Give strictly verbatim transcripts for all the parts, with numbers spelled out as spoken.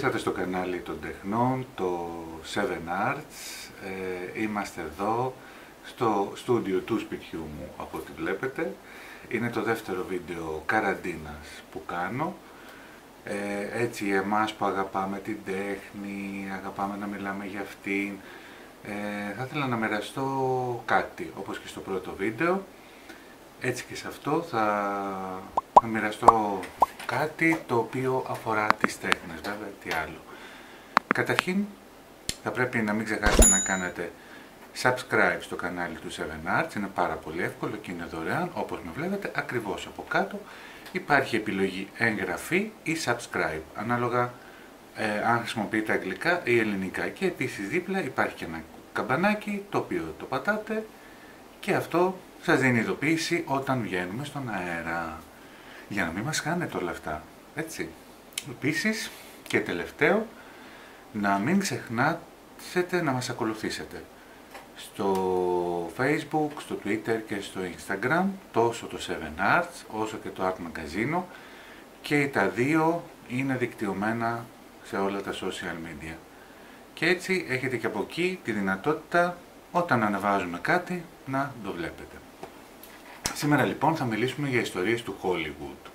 ήρθατε στο κανάλι των τεχνών, το Seven Arts. Ε, είμαστε εδώ στο στούντιο του σπιτιού μου, από ό,τι βλέπετε. Είναι το δεύτερο βίντεο καραντίνας που κάνω. Ε, έτσι εμάς που αγαπάμε την τέχνη, αγαπάμε να μιλάμε για αυτήν, ε, θα ήθελα να μοιραστώ κάτι, όπως και στο πρώτο βίντεο. Έτσι και σε αυτό θα, θα μοιραστώ κάτι το οποίο αφορά τις τέχνες, βέβαια, τι άλλο. Καταρχήν, θα πρέπει να μην ξεχάσετε να κάνετε subscribe στο κανάλι του Seven Arts, είναι πάρα πολύ εύκολο και είναι δωρεάν, όπως με βλέπετε, ακριβώς από κάτω υπάρχει επιλογή εγγραφή ή subscribe, ανάλογα ε, αν χρησιμοποιείτε αγγλικά ή ελληνικά, και επίσης δίπλα υπάρχει και ένα καμπανάκι το οποίο το πατάτε και αυτό σας δίνει ειδοποίηση όταν βγαίνουμε στον αέρα, για να μην μας χάνετε όλα αυτά, έτσι. Επίσης και τελευταίο, να μην ξεχνάτε να μας ακολουθήσετε στο Facebook, στο Twitter και στο Instagram, τόσο το Seven Arts όσο και το Art Magazine, και τα δύο είναι δικτυωμένα σε όλα τα social media. Και έτσι έχετε και από εκεί τη δυνατότητα όταν ανεβάζουμε κάτι να το βλέπετε. Σήμερα λοιπόν θα μιλήσουμε για ιστορίες του Hollywood.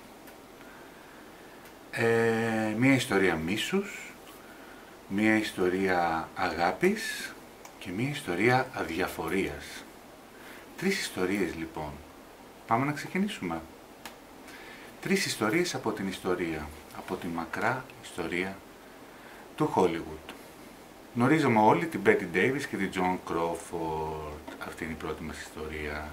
Ε, μία ιστορία μίσους, μία ιστορία αγάπης και μία ιστορία αδιαφορίας. Τρεις ιστορίες λοιπόν. Πάμε να ξεκινήσουμε. Τρεις ιστορίες από την ιστορία, από τη μακρά ιστορία του Hollywood. Γνωρίζουμε όλοι την Betty Davis και την Joan Crawford. Αυτή είναι η πρώτη μας ιστορία.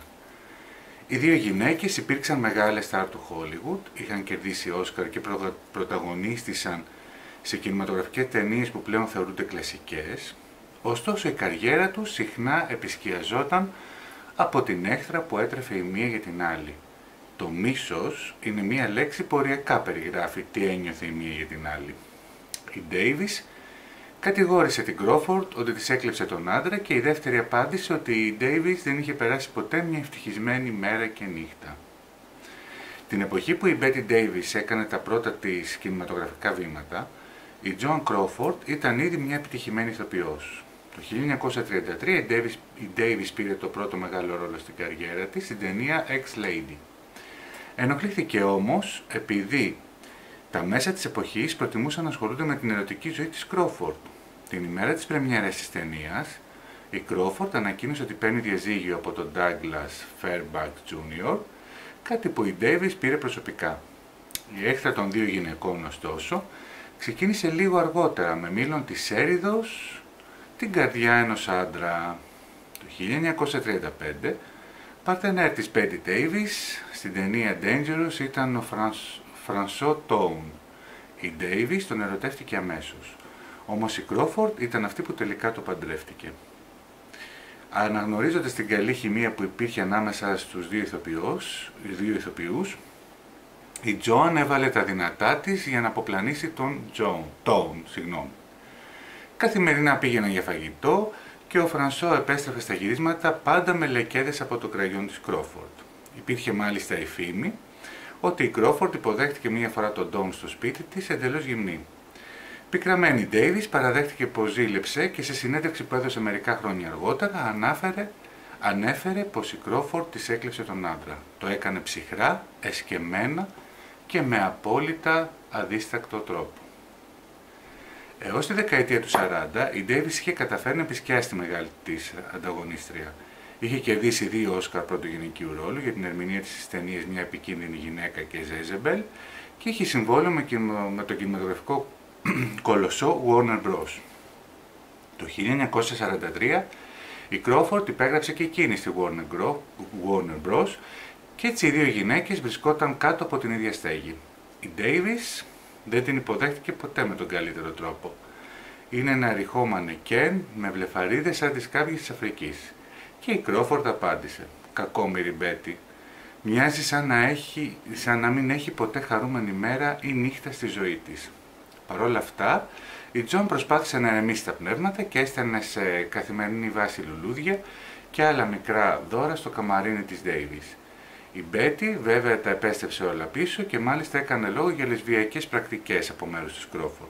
Οι δύο γυναίκες υπήρξαν μεγάλες στάρ του Hollywood, είχαν κερδίσει Όσκαρ και προ... πρωταγωνίστησαν σε κινηματογραφικές ταινίες που πλέον θεωρούνται κλασικές. Ωστόσο η καριέρα τους συχνά επισκιαζόταν από την έχθρα που έτρεφε η μία για την άλλη. Το μίσος είναι μία λέξη που οριακά περιγράφει τι ένιωθε η μία για την άλλη. Η Davis κατηγόρησε την Crawford ότι της έκλεψε τον άντρα και η δεύτερη απάντησε ότι η Davis δεν είχε περάσει ποτέ μια ευτυχισμένη μέρα και νύχτα. Την εποχή που η Betty Davis έκανε τα πρώτα της κινηματογραφικά βήματα, η Joan Crawford ήταν ήδη μια επιτυχημένη ηθοποιός. Το χίλια εννιακόσια τριάντα τρία η Davis, η Davis πήρε το πρώτο μεγάλο ρόλο στην καριέρα της στην ταινία Ex-Lady. Ενοχλήθηκε όμως επειδή τα μέσα της εποχής προτιμούσαν να ασχολούνται με την ερωτική ζωή της Crawford. Την ημέρα της πρεμιέρας της ταινίας, η Crawford ανακοίνωσε ότι παίρνει διαζύγιο από τον Douglas Fairbanks τζούνιορ, κάτι που η Davis πήρε προσωπικά. Η έχθρα των δύο γυναικών, ωστόσο, ξεκίνησε λίγο αργότερα με μήλον της έριδος την καρδιά ενός άντρα. Το χίλια εννιακόσια τριάντα πέντε, παρτενέρ της Betty Davis στην ταινία Dangerous ήταν ο François Town. Η Davis τον ερωτεύτηκε αμέσως. Όμως η Crawford ήταν αυτή που τελικά το παντρεύτηκε. Αναγνωρίζοντας την καλή χημεία που υπήρχε ανάμεσα στους δύο ηθοποιούς, δύο ηθοποιούς, η Joan έβαλε τα δυνατά της για να αποπλανήσει τον John, Town. Συγγνώμη. Καθημερινά πήγαιναν για φαγητό και ο François επέστρεφε στα γυρίσματα πάντα με λεκέδες από το κραγιόν της Crawford. Υπήρχε μάλιστα η φήμη ότι η Crawford υποδέχτηκε μία φορά τον Don στο σπίτι της εντελώς γυμνή. Πικραμένη Davis παραδέχτηκε πως ζήλεψε και σε συνέντευξη που έδωσε μερικά χρόνια αργότερα ανάφερε, ανέφερε πως η Crawford της έκλεψε τον άντρα. Το έκανε ψυχρά, εσκεμμένα και με απόλυτα αδίστακτο τρόπο. Έως τη δεκαετία του σαράντα η Davis είχε καταφέρει να επισκιάσει τη μεγάλη της ανταγωνίστρια. Είχε κερδίσει δύο Όσκαρ πρωτογενικίου ρόλου για την ερμηνεία της στις ταινίες Μια επικίνδυνη γυναίκα και Jezebel και είχε συμβόλαιο με τον κινηματογραφικό κολοσσό Warner Bros. Το χίλια εννιακόσια σαράντα τρία η Crawford υπέγραψε και εκείνη στη Warner Bros. Και έτσι οι δύο γυναίκες βρισκόταν κάτω από την ίδια στέγη. Η Davis δεν την υποδέχτηκε ποτέ με τον καλύτερο τρόπο. Είναι ένα ρηχό μανεκέν με βλεφαρίδες σαν τις σκάβιες της Αφρικής. Και η Crawford απάντησε, κακόμοιρη Betty, μοιάζει σαν να, έχει, σαν να μην έχει ποτέ χαρούμενη μέρα ή νύχτα στη ζωή της. Παρ' όλα αυτά, η Joan προσπάθησε να ηρεμήσει τα πνεύματα και έστελνε σε καθημερινή βάση λουλούδια και άλλα μικρά δώρα στο καμαρίνι της Davis. Η Betty βέβαια τα επέστρεψε όλα πίσω και μάλιστα έκανε λόγο για λεσβιακές πρακτικές από μέρους της Crawford.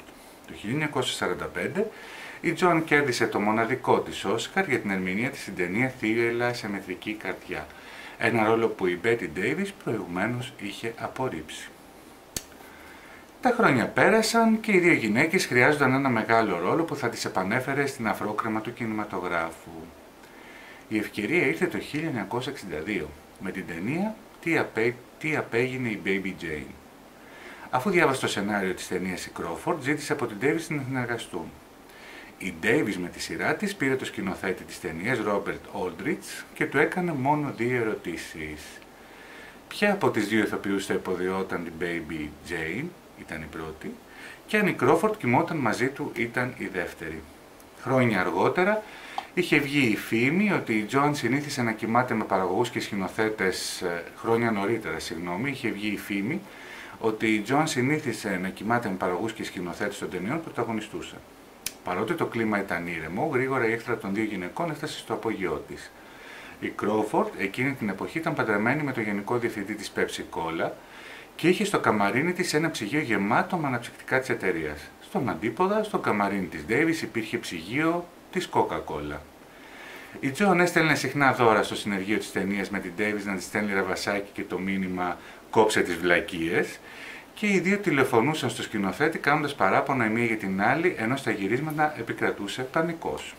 Το χίλια εννιακόσια σαράντα πέντε η Joan κέρδισε το μοναδικό της Όσκαρ για την ερμηνεία της στην ταινία «Θύελλα σε μετρική καρδιά», ένα ρόλο που η Μπέτι Ντέιβις προηγουμένως είχε απορρίψει. Τα χρόνια πέρασαν και οι δύο γυναίκες χρειάζονταν ένα μεγάλο ρόλο που θα τις επανέφερε στην αφρόκρεμα του κινηματογράφου. Η ευκαιρία ήρθε το χίλια εννιακόσια εξήντα δύο με την ταινία «Τι, απέ... Τι απέγινε η Baby Jane». Αφού διάβασε το σενάριο της ταινίας η Κρόφορντ, ζήτησε από την Ντέιβις να συνεργαστούν. Η Ντέιβις με τη σειρά της πήρε το σκηνοθέτη της ταινίας, Ρόμπερτ Όλντριτς, και του έκανε μόνο δύο ερωτήσεις. Ποια από τις δύο ηθοποιούς θα υποδιόταν την Baby Jane, ήταν η πρώτη, και αν η Κρόφορντ κοιμόταν μαζί του, ήταν η δεύτερη. Χρόνια αργότερα είχε βγει η φήμη ότι η Joan συνήθισε να κοιμάται με παραγωγούς και σκηνοθέτες, χρόνια νωρίτερα, συγγνώμη, είχε βγει η φήμη ότι η Joan συνήθισε να κοιμάται με παραγωγούς και σκηνοθέτες των ταινιών που πρωταγωνιστούσαν. Παρότι το κλίμα ήταν ήρεμο, γρήγορα η έχθρα των δύο γυναικών έφτασε στο απογειό της. Η Κρόφορντ εκείνη την εποχή ήταν παντρεμένη με τον γενικό διευθυντή της Pepsi Cola και είχε στο καμαρίνι της ένα ψυγείο γεμάτο με αναψυκτικά της εταιρείας. Στον αντίποδα, στο καμαρίνι της Davis υπήρχε ψυγείο της Coca-Cola. Η Joan έστελνε συχνά δώρα στο συνεργείο της ταινίας με την Davis να της στέλνει ραβασάκι και το μήνυμα «Κόψε τις βλακίες», και οι δύο τηλεφωνούσαν στο σκηνοθέτη κάνοντας παράπονα η μία για την άλλη, ενώ στα γυρίσματα επικρατούσε πανικός.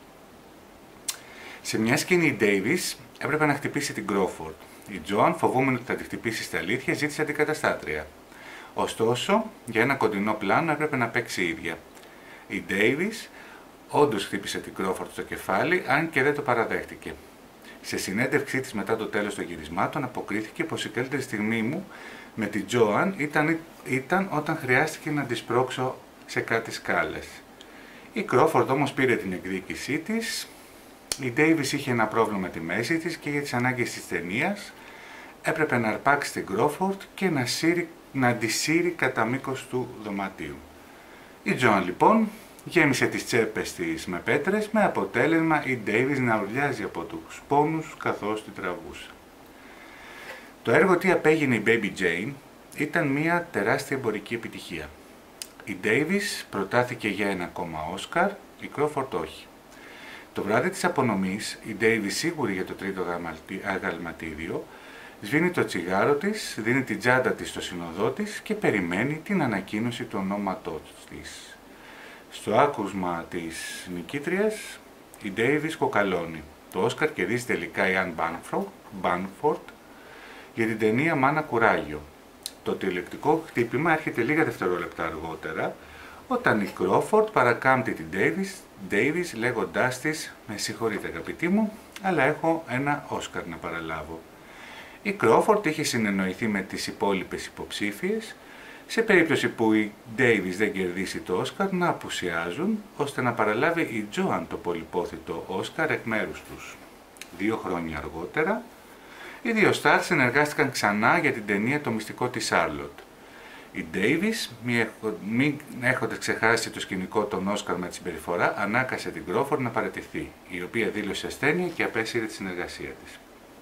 Σε μια σκηνή η Davis έπρεπε να χτυπήσει την Crawford. Η Joan, φοβούμενη ότι θα τη χτυπήσει στα αλήθεια, ζήτησε αντικαταστάτρια. Ωστόσο, για ένα κοντινό πλάνο έπρεπε να παίξει η ίδια. Η Davis όντως χτύπησε την Crawford στο κεφάλι, αν και δεν το παραδέχτηκε. Σε συνέντευξή της μετά το τέλος των γυρισμάτων αποκρίθηκε πως η καλύτερη στιγμή μου με την Joan ήταν, ήταν όταν χρειάστηκε να τη σπρώξω σε κάτι σκάλες. Η Crawford όμως πήρε την εκδίκησή της. Η Davis είχε ένα πρόβλημα με τη μέση της και για τις ανάγκες της ταινίας έπρεπε να αρπάξει την Crawford και να, σύρει, να αντισύρει κατά μήκος του δωματίου. Η Joan λοιπόν γέμισε τις τσέπες της με πέτρες, με αποτέλεσμα η Davis να ουρλιάζει από τους πόνους καθώς την τραβούσε. Το έργο «Τι απέγινε η Baby Jane» ήταν μια τεράστια εμπορική επιτυχία. Η Davis προτάθηκε για ένα ακόμα Όσκαρ, η Crawford όχι. Το βράδυ της απονομής, η Davis, σίγουρη για το τρίτο αγαλματίδιο, σβήνει το τσιγάρο της, δίνει την τσάντα της στο συνοδό της και περιμένει την ανακοίνωση του ονόματός της. Στο άκουσμα της νικήτριας, η Davis κοκαλώνει. Το Όσκαρ κερδίζει τελικά η Anne Bamford για την ταινία «Μάνα Κουράγιο». Το τηλεοπτικό χτύπημα έρχεται λίγα δευτερόλεπτα αργότερα, όταν η Crawford παρακάμπτει την Davis, Davis λέγοντάς της «Με συγχωρείτε αγαπητή μου, αλλά έχω ένα Όσκαρ να παραλάβω». Η Crawford είχε συνεννοηθεί με τις υπόλοιπες υποψήφιες, σε περίπτωση που η Davis δεν κερδίσει το Όσκαρ, να απουσιάζουν, ώστε να παραλάβει η Joan το πολυπόθητο Όσκαρ εκ μέρους τους. Δύο χρόνια αργότερα, οι δύο stars συνεργάστηκαν ξανά για την ταινία «Το μυστικό της Charlotte». Η Davis, μην έχοντας ξεχάσει το σκηνικό των Όσκαρ με τη συμπεριφορά, ανάκασε την Crawford να παραιτηθεί, η οποία δήλωσε ασθένεια και απέσυρε τη συνεργασία της.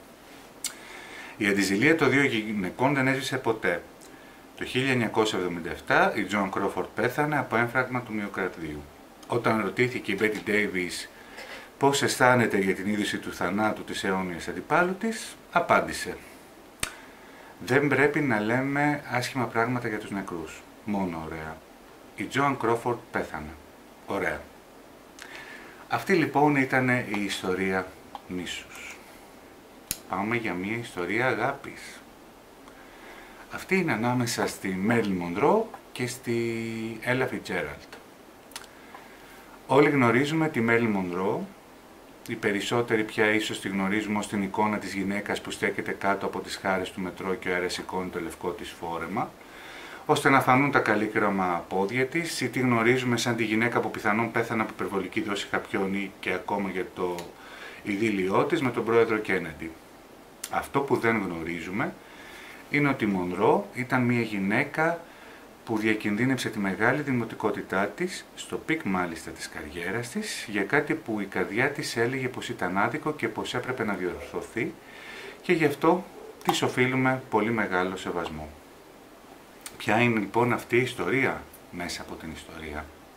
Η αντιζηλία των δύο γυναικών δεν έσβησε ποτέ. Το χίλια εννιακόσια εβδομήντα επτά η Joan Crawford πέθανε από έμφραγμα του μυοκαρδίου. Όταν ρωτήθηκε η Betty Davis πώς αισθάνεται για την είδηση του θανάτου της αιώνιας αντιπάλου της, απάντησε: «Δεν πρέπει να λέμε άσχημα πράγματα για τους νεκρούς, μόνο ωραία. Η Joan Crawford πέθανε. Ωραία». Αυτή λοιπόν ήταν η ιστορία μίσους. Πάμε για μια ιστορία αγάπης. Αυτή είναι ανάμεσα στη Marilyn Monroe και στη Ella Fitzgerald. Όλοι γνωρίζουμε τη Marilyn Monroe, οι περισσότεροι πια ίσως τη γνωρίζουμε ως την εικόνα της γυναίκας που στέκεται κάτω από τις χάρες του μετρό και ο αέρας σηκώνει το λευκό της φόρεμα, ώστε να φανούν τα καλύκραμα πόδια της, ή τη γνωρίζουμε σαν τη γυναίκα που πιθανόν πέθανε από υπερβολική δόση χαπιών ή και ακόμα για το ειδήλιό της με τον πρόεδρο Κέννεντι. Αυτό που δεν γνωρίζουμε είναι ότι η Μονρό ήταν μια γυναίκα που διακινδύνεψε τη μεγάλη δημοτικότητά της, στο πικ μάλιστα της καριέρας της, για κάτι που η καρδιά της έλεγε πως ήταν άδικο και πως έπρεπε να διορθωθεί, και γι' αυτό της οφείλουμε πολύ μεγάλο σεβασμό. Ποια είναι λοιπόν αυτή η ιστορία μέσα από την ιστορία?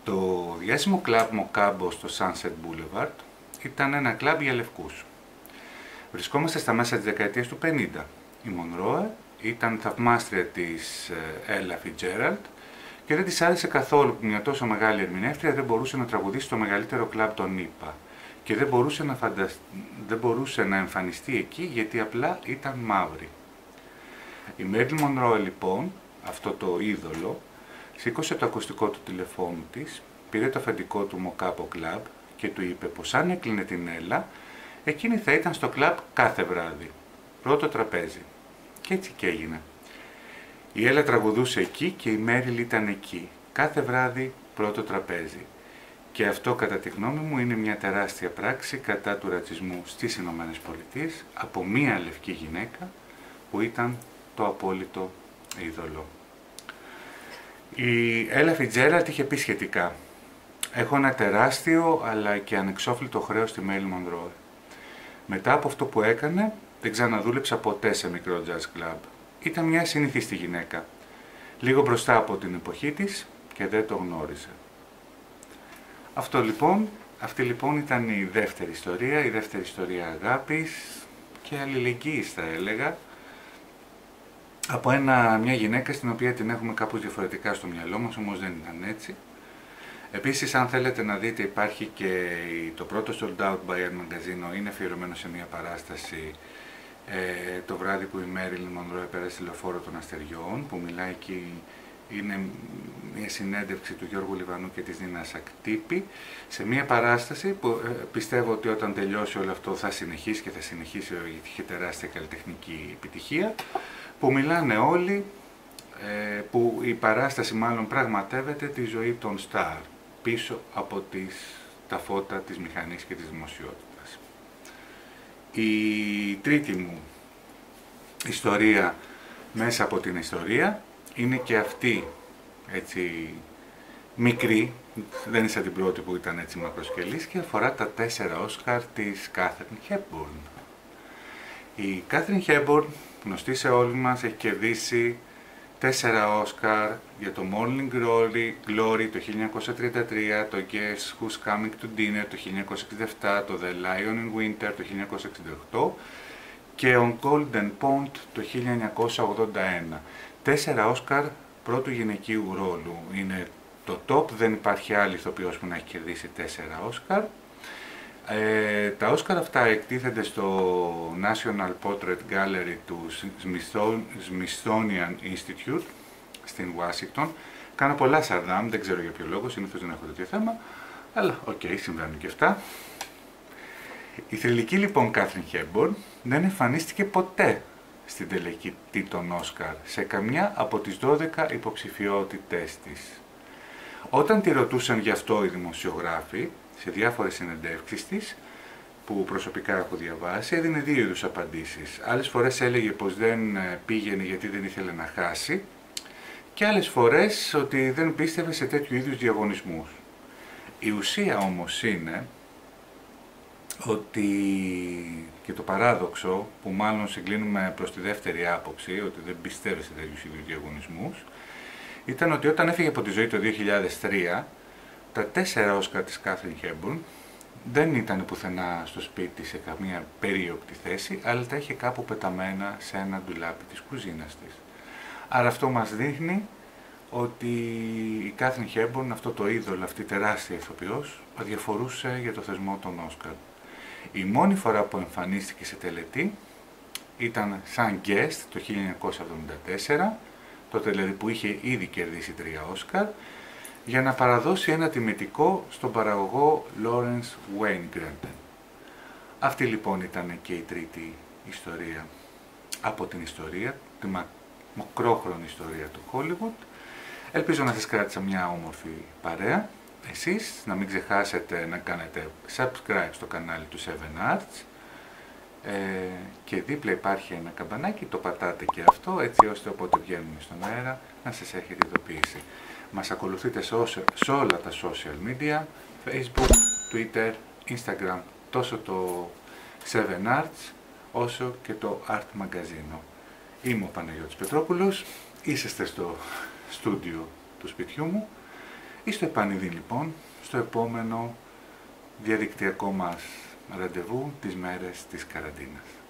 Το διάσημο κλαμπ Mocambo στο Sunset Boulevard ήταν ένα κλαμπ για λευκούς. Βρισκόμαστε στα μέσα της δεκαετίας του πενήντα. Η Μονρόε ήταν θαυμάστρια της Ella Fitzgerald και δεν της άρεσε καθόλου που μια τόσο μεγάλη ερμηνεύτρια δεν μπορούσε να τραγουδήσει στο μεγαλύτερο κλαμπ των ΗΠΑ και δεν μπορούσε να, φαντασ... δεν μπορούσε να εμφανιστεί εκεί γιατί απλά ήταν μαύρη. Η Marilyn Monroe λοιπόν, αυτό το είδωλο, σήκωσε το ακουστικό του τηλεφώνου της, πήρε το αφεντικό του Mocambo Club και του είπε πως αν έκλεινε την Έλα, εκείνη θα ήταν στο κλαμπ κάθε βράδυ, πρώτο τραπέζι. Και έτσι και έγινε. Η Έλα τραγουδούσε εκεί και η Μέριλ ήταν εκεί, κάθε βράδυ πρώτο τραπέζι. Και αυτό κατά τη γνώμη μου είναι μια τεράστια πράξη κατά του ρατσισμού στις Ηνωμένες Πολιτείες από μια λευκή γυναίκα που ήταν το απόλυτο είδωλο. Η Ella Fitzgerald είχε πει σχετικά: έχω ένα τεράστιο αλλά και ανεξόφλητο χρέος στη Marilyn Monroe. Μετά από αυτό που έκανε, δεν ξαναδούλεψα ποτέ σε μικρό jazz club. Ήταν μια συνηθιστή γυναίκα, λίγο μπροστά από την εποχή της και δεν το γνώριζε. Αυτό λοιπόν, αυτή λοιπόν ήταν η δεύτερη ιστορία, η δεύτερη ιστορία αγάπης και αλληλεγγύης θα έλεγα, από ένα, μια γυναίκα στην οποία την έχουμε κάπως διαφορετικά στο μυαλό μας, όμως δεν ήταν έτσι. Επίσης, αν θέλετε να δείτε, υπάρχει και το πρώτο Sold Out by Art Magazine, είναι αφιερωμένο σε μια παράσταση ε, το βράδυ που η Marilyn Monroe πέρασε τη Λεωφόρο των Αστεριών, που μιλάει εκεί, είναι μια συνέντευξη του Γιώργου Λιβανού και της Νίνας Ακτύπη, σε μια παράσταση που ε, πιστεύω ότι όταν τελειώσει όλο αυτό θα συνεχίσει και θα συνεχίσει γιατί είχε τεράστια καλλιτεχνική επιτυχία, που μιλάνε όλοι, ε, που η παράσταση μάλλον πραγματεύεται τη ζωή των στάρ πίσω από τις, τα φώτα της μηχανής και της δημοσιότητας. Η τρίτη μου ιστορία μέσα από την ιστορία είναι και αυτή έτσι μικρή, δεν είναι σαν την πρώτη που ήταν έτσι μακροσκελής, και αφορά τα τέσσερα Όσκαρ της Katharine Hepburn. Η Katharine Hepburn, γνωστή σε όλους μας, έχει κερδίσει τέσσερα Όσκαρ για το Morning Glory, Glory το χίλια εννιακόσια τριάντα τρία, το Guess Who's Coming to Dinner το χίλια εννιακόσια εξήντα επτά, το The Lion in Winter το χίλια εννιακόσια εξήντα οκτώ και On Golden Pond το χίλια εννιακόσια ογδόντα ένα. Τέσσερα Όσκαρ πρώτου γυναικείου ρόλου. Είναι το top, δεν υπάρχει άλλη ηθοποιός που να έχει κερδίσει τέσσερα Όσκαρ. Ε, τα Όσκαρ αυτά εκτίθενται στο National Portrait Gallery του Smithsonian Institute στην Ουάσιγκτον. Κάνω πολλά σαρδάμ, δεν ξέρω για ποιο λόγο, συνήθως δεν έχω τέτοιο θέμα, αλλά οκ, okay, συμβαίνουν και αυτά. Η θρυλική λοιπόν Katharine Hepburn δεν εμφανίστηκε ποτέ στην τελετή των Όσκαρ σε καμιά από τις δώδεκα υποψηφιότητές της. Όταν τη ρωτούσαν γι' αυτό οι δημοσιογράφοι, σε διάφορες συνεντεύξεις της, που προσωπικά έχω διαβάσει, έδινε δύο είδους απαντήσεις. Άλλες φορές έλεγε πως δεν πήγαινε γιατί δεν ήθελε να χάσει και άλλες φορές ότι δεν πίστευε σε τέτοιου είδους διαγωνισμούς. Η ουσία όμως είναι ότι, και το παράδοξο, που μάλλον συγκλίνουμε προς τη δεύτερη άποψη, ότι δεν πιστεύει σε τέτοιους είδους διαγωνισμούς, ήταν ότι όταν έφυγε από τη ζωή το δύο χιλιάδες τρία, τα τέσσερα Όσκαρ της Katharine Hepburn δεν ήταν πουθενά στο σπίτι σε καμία περίοπτη θέση, αλλά τα είχε κάπου πεταμένα σε ένα ντουλάπι της κουζίνας της. Άρα αυτό μας δείχνει ότι η Katharine Hepburn, αυτό το είδωλο, αυτή η τεράστια ηθοποιός, αδιαφορούσε για το θεσμό των Όσκαρ. Η μόνη φορά που εμφανίστηκε σε τελετή ήταν σαν guest το χίλια εννιακόσια εβδομήντα τέσσερα, τότε δηλαδή που είχε ήδη κερδίσει τρία Όσκαρ, για να παραδώσει ένα τιμητικό στον παραγωγό Lawrence Weingranten. Αυτή λοιπόν ήταν και η τρίτη ιστορία από την ιστορία, τη μακρόχρονη ιστορία του Hollywood. Ελπίζω να σας κράτησα μια όμορφη παρέα. Εσείς να μην ξεχάσετε να κάνετε subscribe στο κανάλι του Seven Arts ε, και δίπλα υπάρχει ένα καμπανάκι, το πατάτε και αυτό, έτσι ώστε όποτε βγαίνουμε στον αέρα να σας έχετε ειδοποιήσει. Μας ακολουθείτε σε, όσο, σε όλα τα social media, Facebook, Twitter, Instagram, τόσο το Seven Arts όσο και το Art Magazine. Είμαι ο Παναγιώτης Πετρόπουλος, είσαστε στο στούντιο του σπιτιού μου. ή στο επανειδή λοιπόν, στο επόμενο διαδικτυακό μας ραντεβού τις μέρες της καραντίνας.